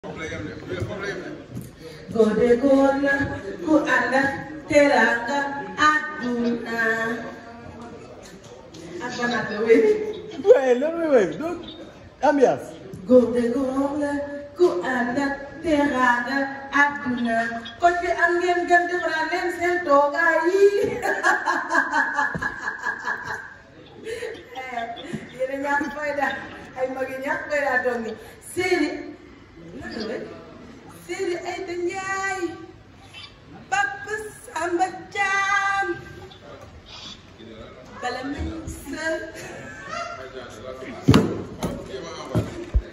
Gode gona ku anda teranga aduna. Apa nak weh? Wait. Don't. Ambias. Gode gona ku anda teranga aduna. Kau si angin ganti beranen sen togai.